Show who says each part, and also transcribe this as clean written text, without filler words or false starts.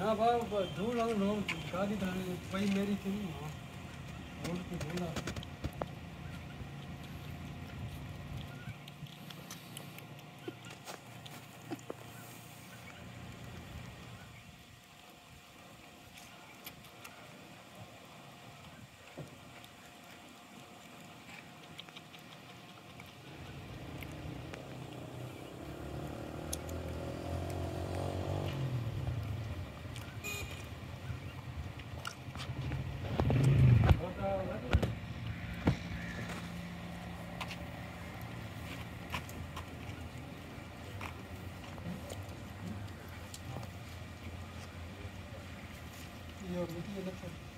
Speaker 1: हाँ बाबा ढूंढ रहा हूँ गाड़ी थाने वही मेरी थी रोड पे ढूंढा ये और भी